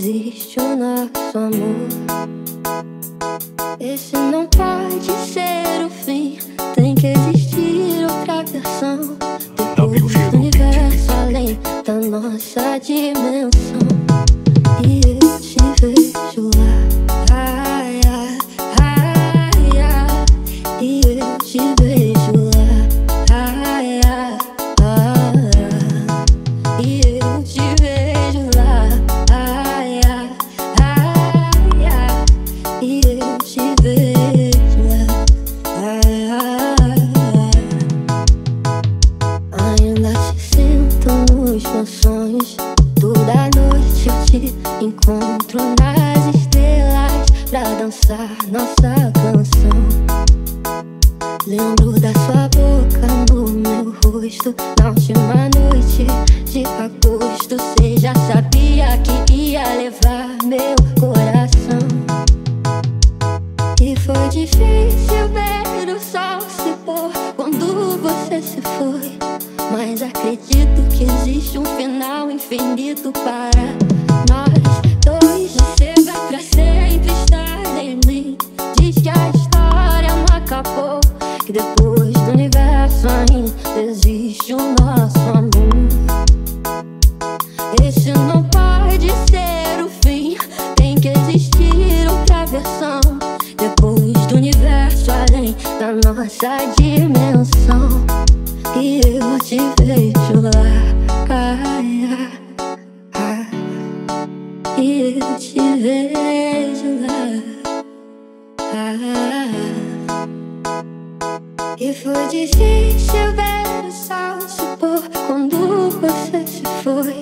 existe o nosso amor. Esse não pode ser o fim, tem que existir outra versão. Depois do universo além da nossa dimensão. E eu te vejo lá, ai, ai, ai, ai. E eu te vejo lá, ai, ai, ai, ai. E eu te vejo lá, ai, ai, ai, ai. E eu te vejo lá, ai, ai, ai. Ainda te sinto nos meus sonhos. Toda noite eu te encontro nas estrelas pra dançar nossa canção. Lembro da sua boca no meu rosto na última noite de agosto. Cê já sabia que ia levar meu coração. E foi difícil ver o sol se pôr quando você se foi, mas acredito que existe um final infinito para nós dois. Você vai pra sempre estar em mim. Diz que a história não acabou, que depois do universo ainda existe o nosso amor. Esse não pode ser o fim, tem que existir outra versão. Depois do universo além da nossa dimensão. E eu te vejo lá, ai, ai, ai. E eu te vejo lá, ai, ai. E foi difícil ver o sol se pôr quando você se foi,